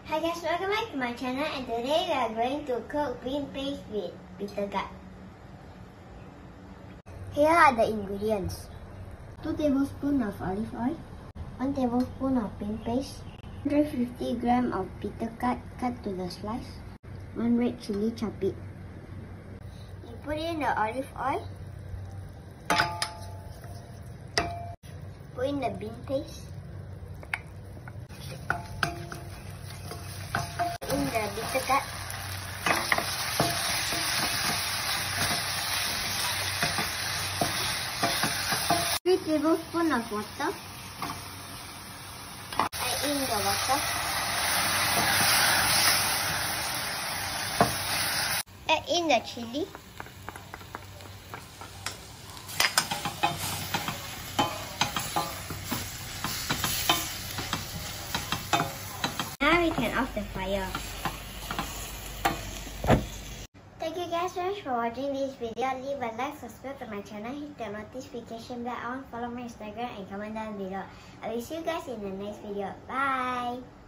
Hi guys, welcome back to my channel, and today we are going to cook green peas with bitter gourd. Here are the ingredients. 2 tablespoons of olive oil, 1 tablespoon of bean paste, 150 grams of bitter gourd cut to the slice, 1 red chili chopped. You put in the olive oil, put in the bean paste, in the bitter gourd, three tablespoons of water, add in the water, add in the chili, now we can off the fire. Thank you guys so much for watching this video. Leave a like, subscribe to my channel, hit the notification bell on, follow my Instagram and comment down below. I will see you guys in the next video. Bye!